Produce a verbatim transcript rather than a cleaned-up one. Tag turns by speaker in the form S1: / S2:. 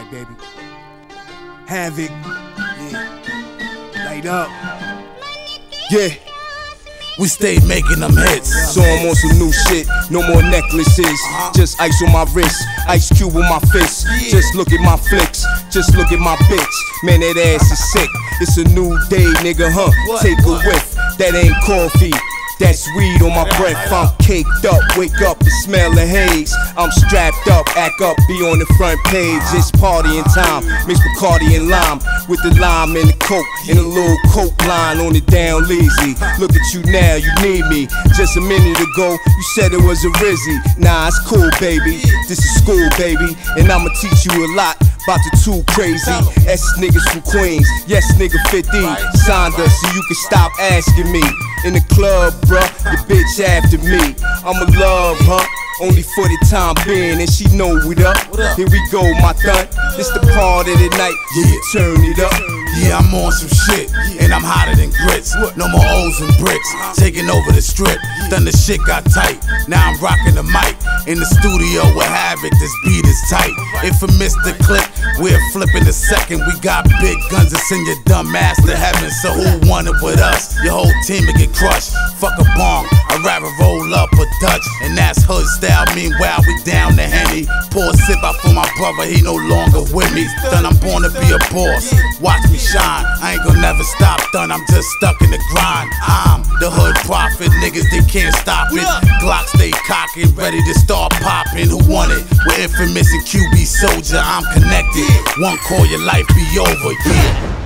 S1: Alright, baby. Havoc. Yeah. Light up.
S2: Yeah. We stayed making them hits, so I'm on some new shit. No more necklaces, just ice on my wrist, ice cube on my fist. Just look at my flicks, just look at my bitch. Man, that ass is sick. It's a new day, nigga, huh? Take a whiff. That ain't coffee, that's weed on my breath. I'm caked up, wake up and smell the haze. I'm strapped up, act up, be on the front page. It's partying time, mix Bacardi and lime, with the lime and the coke, and a little coke line on it down lazy. Look at you now, you need me. Just a minute ago, you said it was a Rizzy. Nah, it's cool, baby, this is school, baby, and I'ma teach you a lot about the two crazy S niggas from Queens. Yes, nigga fifty signed us so you can stop asking me. In the club, bruh, your bitch after me. I'ma love her, only for the time being, and she know we up. Here we go, my thun. This the part of the night, yeah, turn it up.
S3: Yeah, I'm on some shit, and I'm hotter than grits. No more O's and bricks, taking over the strip. Then the shit got tight, now I'm rocking the mic. In the studio with Havoc, this beat is tight. If I miss the clip, we're flipping a second. We got big guns that send your dumb ass to heaven. So who want it with us? Your whole team will get crushed. Fuck a bong, I'd rather roll up a Dutch, and that's hood style. Meanwhile, we down the Henny. Pour a sip out for my brother, he no longer with me. Then I'm born to be a boss, watch me shine. I ain't gonna never stop, done, I'm just stuck in the grind. I'm the hood prophet, niggas, they can't stop it. Glock stay cocking, ready to start popping. Who want it? We're infamous and Q B soldier, I'm connected. One call, your life be over, yeah.